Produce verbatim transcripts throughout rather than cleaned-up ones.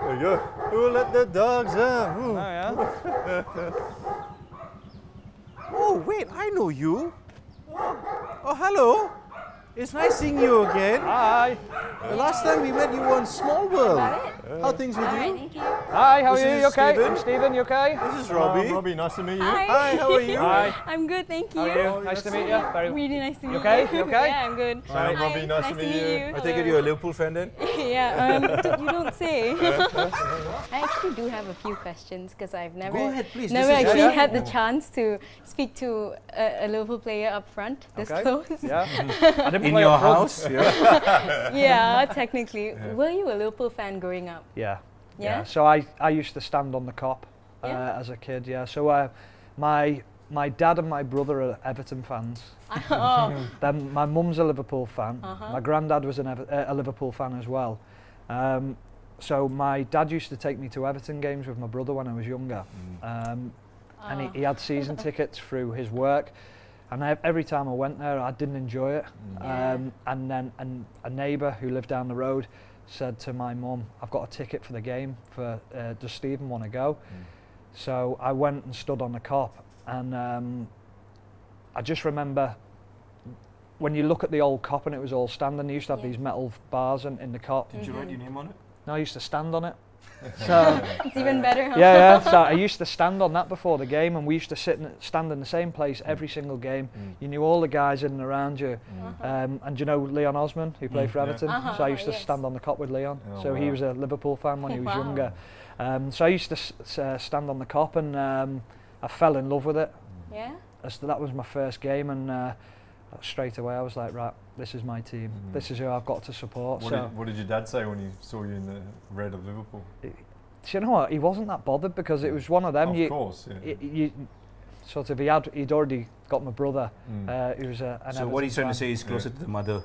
There you go. Who let the dogs out? Oh, yeah. Oh, wait, I know you. Oh, hello. It's nice seeing you again. Hi. The last time we met, you were on Small World. How are things with All right, you? thank you. Hi, how This are you? is You okay? Stephen. I'm Stephen, you okay? This is Robbie. Uh, Robbie, nice to meet you. Hi. Hi, how are you? Hi. I'm good, thank you. How are you? Nice to meet you. Very Really nice to meet you. okay? You okay? Yeah, I'm good. Hi, Robbie, nice to meet you. I take it you're a Liverpool fan then? Yeah, um, d- you don't say. I actually do have a few questions because I've never, Go ahead, please. never This is- actually yeah, yeah. had the chance to speak to a, a Liverpool player up front this Okay. close. Yeah. I didn't In play your up front. house? Yeah. Yeah, technically. Were you a Liverpool fan growing up? Yeah. Yeah? So I, I used to stand on the Kop uh, Yeah. as a kid, yeah. So uh, my my dad and my brother are Everton fans. Oh, Then my mum's a Liverpool fan. Uh-huh. My granddad was an Ever- uh, a Liverpool fan as well. Um, so my dad used to take me to Everton games with my brother when I was younger. Um, and he, Oh. he had season tickets through his work. And I, every time I went there, I didn't enjoy it. Yeah. Um, and then an, a neighbour who lived down the road said to my mum, I've got a ticket for the game, for uh, does Stephen want to go? So I went and stood on the Kop, and um, I just remember when you look at the old Kop and it was all standing, they used to have Yeah. these metal bars in, in the Kop. Did you write your name on it? No, I used to stand on it. So it's even better, huh? yeah, yeah. So I used to stand on that before the game, and we used to sit and stand in the same place every single game. You knew all the guys in and around you. Uh-huh. Um, and do you know Leon Osman, who played Mm, for yeah. Everton? Uh-huh, So I used to yes. stand on the Kop with Leon. Oh, so he wow. was a Liverpool fan when he was Wow. younger. Um, so I used to s- s- uh, stand on the Kop, and um, I fell in love with it. Yeah? As that was my first game, and uh, straight away I was like, right, this is my team. Mm. This is who I've got to support. What, so did, what did your dad say when he saw you in the red of Liverpool? do you know what? He wasn't that bothered because it was one of them. Of you, course, yeah. y- you sort of he had he'd already got my brother. Mm. Uh, who was a, an So what he's trying to Everton say is closer to the mother.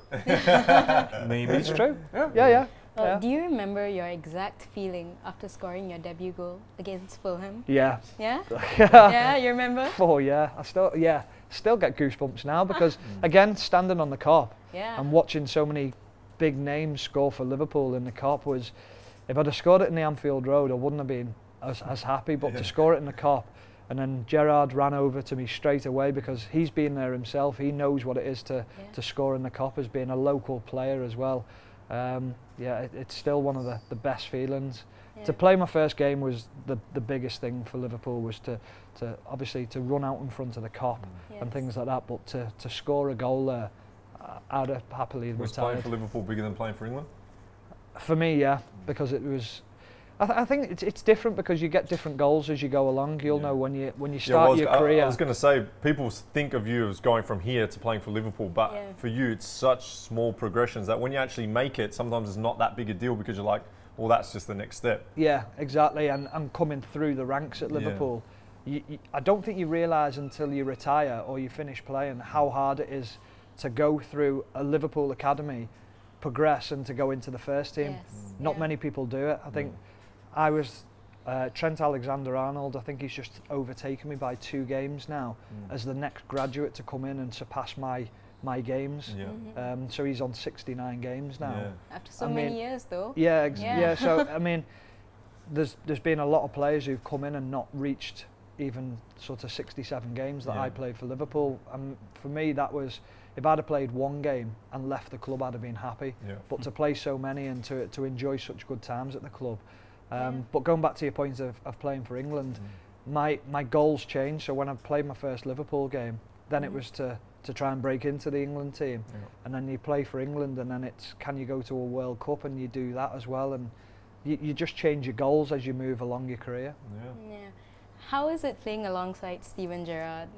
fan. Maybe. It's true. Yeah. Yeah, yeah. Well, yeah. do you remember your exact feeling after scoring your debut goal against Fulham? Yeah. Yeah? Yeah, you remember? Oh yeah. I still yeah still get goosebumps now because again standing on the Kop Yeah. and watching so many big names score for Liverpool in the Kop was, if I'd have scored it in the Anfield Road I wouldn't have been as, as happy, but Yeah. to score it in the Kop, and then Gerrard ran over to me straight away because he's been there himself. He knows what it is to Yeah. to score in the Kop as being a local player as well. Um, yeah, it, it's still one of the, the best feelings. Yeah. To play my first game was the the biggest thing for Liverpool, was to to obviously to run out in front of the Kop and Yes. things like that, but to to score a goal there, uh, I'd have happily Was playing retired. for Liverpool bigger than playing for England? For me, yeah, because it was. I, th- I think it's it's different because you get different goals as you go along. You'll Yeah. know when you when you Yeah, start well, I was- your I- career. I was going to say, people s- think of you as going from here to playing for Liverpool, but Yeah. for you, it's such small progressions that when you actually make it, sometimes it's not that big a deal because you're like, well, that's just the next step. Yeah, exactly, and and coming through the ranks at Yeah. Liverpool, you, you, I don't think you realise until you retire or you finish playing how hard it is to go through a Liverpool academy, progress, and to go into the first team. Yes. Not Yeah. many people do it. I think I was uh, Trent Alexander-Arnold. I think he's just overtaken me by two games now Mm. as the next graduate to come in and surpass my my games. Yeah. Mhm. Um, so he's on sixty-nine games now. Yeah. After so I many mean, years, though. Yeah, ex- Yeah. yeah. So I mean, there's there's been a lot of players who've come in and not reached even sort of sixty-seven games that Yeah. I played for Liverpool. And for me, that was, if I'd have played one game and left the club, I'd have been happy. Yeah. But to play so many and to to enjoy such good times at the club. Um, Yeah. But going back to your point of, of playing for England, my my goals changed. So when I played my first Liverpool game, then it Mhm. was to to try and break into the England team. Yeah. And then you play for England, and then it's, can you go to a World Cup, and you do that as well, and you, you just change your goals as you move along your career. Yeah. Yeah. How is it playing alongside Steven Gerrard?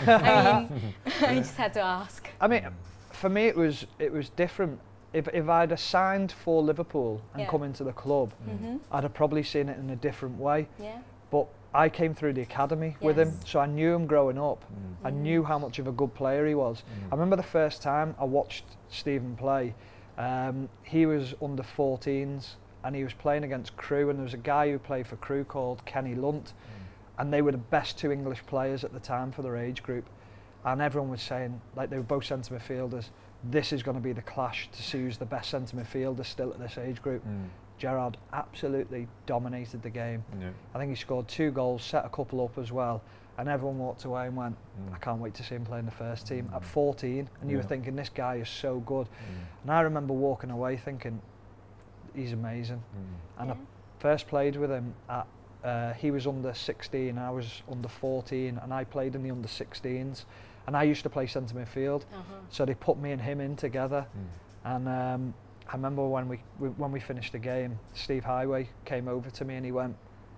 I mean, I just had to ask. I mean, for me it was it was different. If if I'd have signed for Liverpool and Yeah. come into the club, Mm-hmm. I'd have probably seen it in a different way. Yeah. But I came through the academy with him, Yes. so I knew him growing up. Mm. I Mhm. knew how much of a good player he was. Mm. I remember the first time I watched Stephen play, um, he was under fourteens and he was playing against Crewe, and there was a guy who played for Crewe called Kenny Lunt, and they were the best two English players at the time for their age group. And everyone was saying, like, they were both centre midfielders, this is going to be the clash to see who's the best centre midfielder still at this age group. Mm. Gerrard absolutely dominated the game. Yeah. I think he scored two goals, set a couple up as well, and everyone walked away and went, Mm. I can't wait to see him play in the first team at fourteen. And you Yeah. were thinking, this guy is so good. Mm. And I remember walking away thinking, he's amazing. Mm. And Yeah. I first played with him at, uh, he was under sixteen, I was under fourteen, and I played in the under sixteens. And I used to play centre midfield, Uh-huh. so they put me and him in together. Mm. And um, I remember when we, we when we finished the game, Steve Highway came over to me and he went,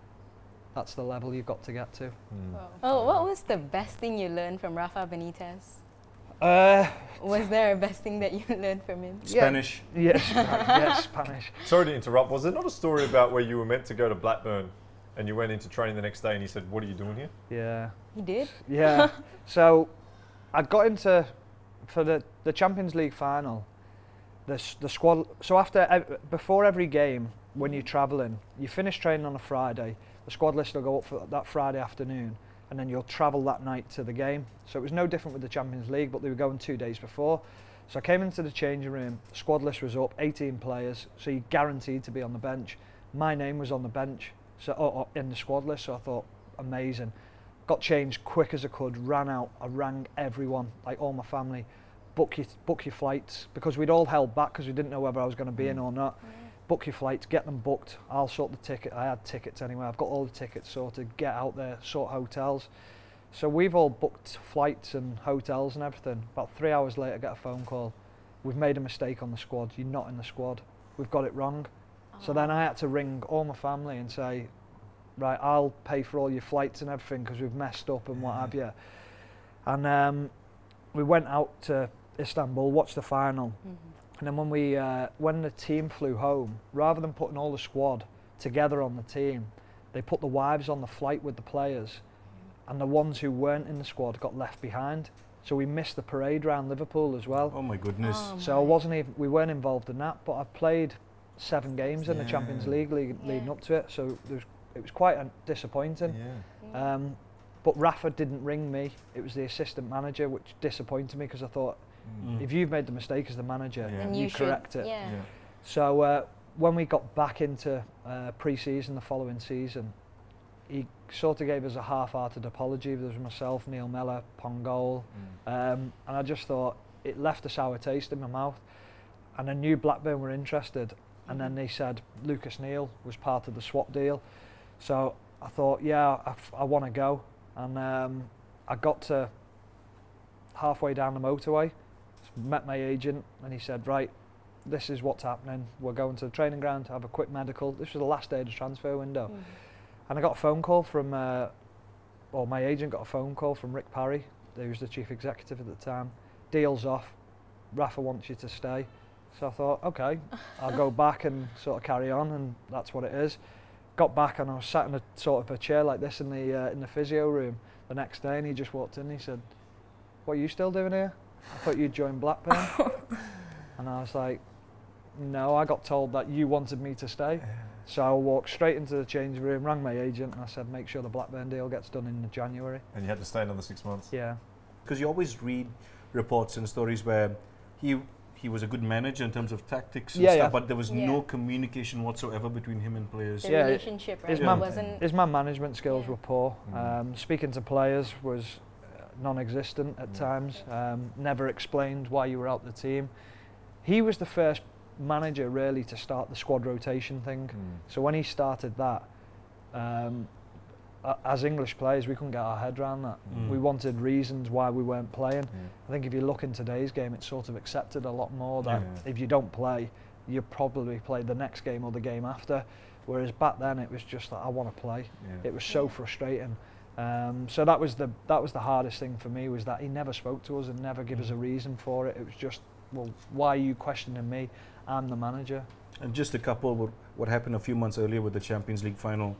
that's the level you've got to get to. Mm. Oh, what was the best thing you learned from Rafa Benitez? Uh, Was there a best thing that you learned from him? Spanish. yes, yes, Spanish. Sorry to interrupt. Was there not a story about where you were meant to go to Blackburn and you went into training the next day and he said, what are you doing here? Yeah. He did? Yeah. So I got into, for the, the Champions League final, the, s- the squad, so after, ev- before every game, when you're travelling, you finish training on a Friday, the squad list will go up for that Friday afternoon, and then you'll travel that night to the game. So it was no different with the Champions League, but they were going two days before. So I came into the changing room, the squad list was up, eighteen players, so you're guaranteed to be on the bench. My name was on the bench, so or, or in the squad list, so I thought, amazing. Got changed quick as I could, ran out, I rang everyone, like all my family, book your, book your flights, because we'd all held back because we didn't know whether I was going to be in or not. Book your flights, get them booked, I'll sort the ticket, I had tickets anyway, I've got all the tickets sorted, get out there, sort hotels. So we've all booked flights and hotels and everything. About three hours later I get a phone call, we've made a mistake on the squad, you're not in the squad, we've got it wrong. So then I had to ring all my family and say, right, I'll pay for all your flights and everything because we've messed up and what have you. And um, we went out to Istanbul, watched the final. Mhm. And then when we, uh, when the team flew home, rather than putting all the squad together on the team, they put the wives on the flight with the players, and the ones who weren't in the squad got left behind. So we missed the parade round Liverpool as well. Oh my goodness. Oh So I my. wasn't even, we weren't involved in that, but I played seven games in the Champions Yeah. League league leading Yeah. up to it. So there was, it was quite uh, disappointing. Yeah. Yeah. Um, but Rafa didn't ring me. It was the assistant manager, which disappointed me because I thought, Mm. if you've made the mistake as the manager, Yeah. And you, you should, correct it. Yeah. Yeah. So uh, when we got back into uh, pre-season the following season, he sort of gave us a half-hearted apology. There was myself, Neil Mellor, Pongol, Mm. um, and I just thought it left a sour taste in my mouth. And I knew Blackburn were interested, and then they said Lucas Neal was part of the swap deal. So I thought, yeah, I, f- I want to go. And um, I got to halfway down the motorway, met my agent, and he said, right, this is what's happening. We're going to the training ground to have a quick medical. This was the last day of the transfer window. Mhm. And I got a phone call from, uh, or my agent got a phone call from Rick Parry, who was the chief executive at the time. Deal's off. Rafa wants you to stay. So I thought, okay, I'll go back and sort of carry on, and that's what it is. Got back and I was sat in a sort of a chair like this in the uh, in the physio room the next day, and he just walked in and he said, "What are you still doing here? I thought you'd joined Blackburn." And I was like, "No, I got told that you wanted me to stay." So I walked straight into the changing room, rang my agent, and I said, "Make sure the Blackburn deal gets done in January." And you had to stay another six months. Yeah. Because you always read reports and stories where he he was a good manager in terms of tactics and Yeah, stuff, yeah. but there was Yeah. no communication whatsoever between him and players. The Yeah, it- relationship, right? his It man- wasn't. His man management skills Yeah. were poor. Mm. Um, speaking to players was uh, non-existent at Mm. times. Um, never explained why you were out the team. He was the first manager really to start the squad rotation thing. Mm. So when he started that, um, a- as English players, we couldn't get our head around that. Mm. We wanted reasons why we weren't playing. Yeah. I think if you look in today's game, it's sort of accepted a lot more that Yeah. if you don't play, you probably play the next game or the game after. Whereas back then, it was just like, I want to play. Yeah. It was so Yeah. frustrating. Um, so that was the that was the hardest thing for me, was that he never spoke to us and never gave us a reason for it. It was just, well, why are you questioning me? I'm the manager. And just a couple, what, what happened a few months earlier with the Champions League final.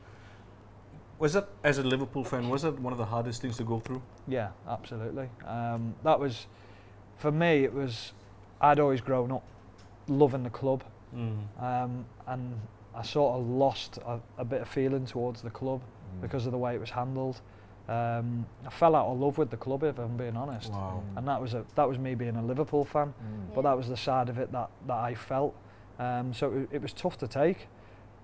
Was that, as a Liverpool fan, was that one of the hardest things to go through? Yeah, absolutely. Um, that was, for me, it was, I'd always grown up loving the club, um, and I sort of lost a, a bit of feeling towards the club Mm. because of the way it was handled. Um, I fell out of love with the club, if I'm being honest. Wow. And that was a that was me being a Liverpool fan, Mm. but that was the side of it that, that I felt. Um, so it, it was tough to take.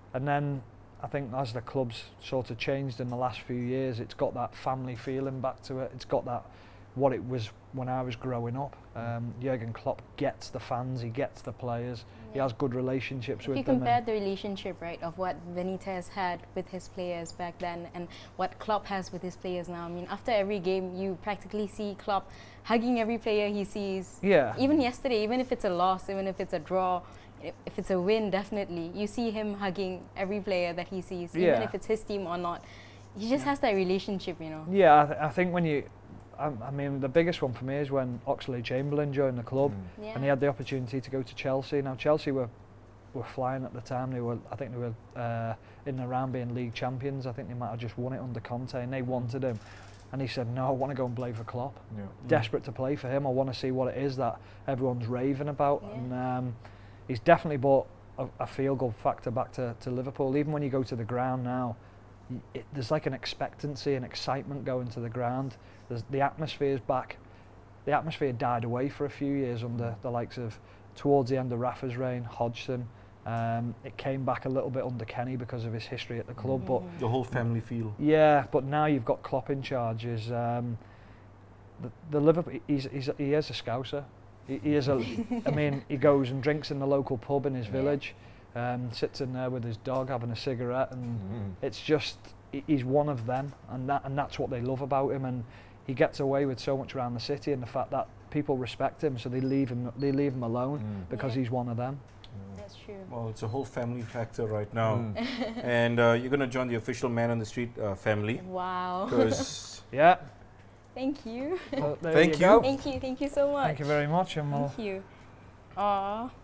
And then I think as the club's sort of changed in the last few years, it's got that family feeling back to it. It's got that what it was when I was growing up. Um, Jurgen Klopp gets the fans, he gets the players, he Yeah. has good relationships If with you them. compare and- the relationship, right, of what Benitez had with his players back then and what Klopp has with his players now, I mean, after every game, you practically see Klopp hugging every player he sees. Yeah. Even yesterday, even if it's a loss, even if it's a draw, i- if it's a win, definitely, you see him hugging every player that he sees, even Yeah. if it's his team or not. He just has that relationship, you know. Yeah, I, th- I think when you, I, I mean, the biggest one for me is when Oxlade-Chamberlain joined the club, Mm. Yeah. and he had the opportunity to go to Chelsea. Now Chelsea were were flying at the time. They were, I think, they were uh, in and around being league champions. I think they might have just won it under Conte, and they wanted him. And he said, "No, I want to go and play for Klopp. Yeah. Desperate to play for him. I want to see what it is that everyone's raving about." Yeah. And um, he's definitely brought a, a feel-good factor back to, to Liverpool. Even when you go to the ground now, y- it, there's like an expectancy and excitement going to the ground. There's, the atmosphere's back. The atmosphere died away for a few years under the likes of, towards the end of Rafa's reign, Hodgson. Um, it came back a little bit under Kenny because of his history at the club, but Mhm. The whole family feel. yeah, but now you've got Klopp in charge. Is um, the, the Liverpool? He's, he's he is a Scouser. He, he is a. I mean, he goes and drinks in the local pub in his Yeah. village, um, sits in there with his dog having a cigarette, and Mm. it's just he- he's one of them, and that and that's what they love about him. And he gets away with so much around the city, and the fact that people respect him, so they leave him they leave him alone Mm. because Yeah. he's one of them. That's true. Well, it's a whole family factor right now. Mm. And uh, you're going to join the official Man on the Street uh, family. Wow. Because Yeah. Thank you. Well, there Thank you. go. you. Thank you. Thank you so much. Thank you very much, and we'll Thank you. Aw.